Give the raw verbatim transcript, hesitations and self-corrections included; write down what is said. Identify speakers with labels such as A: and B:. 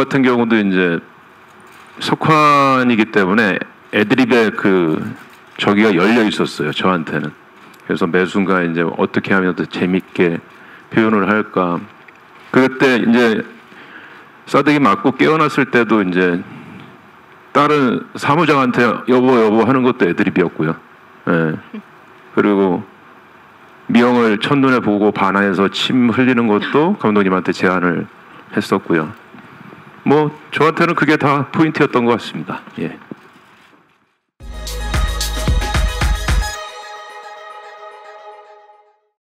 A: 같은 경우도 이제 석환이기 때문에 애드립의 그 저기가 열려 있었어요, 저한테는. 그래서 매 순간 이제 어떻게 하면 더 재밌게 표현을 할까. 그때 이제 싸대기 맞고 깨어났을 때도 이제 다른 사무장한테 여보 여보 하는 것도 애드립이었고요. 예. 그리고 미영을 첫눈에 보고 반하에서 침 흘리는 것도 감독님한테 제안을 했었고요. 뭐 저한테는 그게 다 포인트였던 것 같습니다. 예.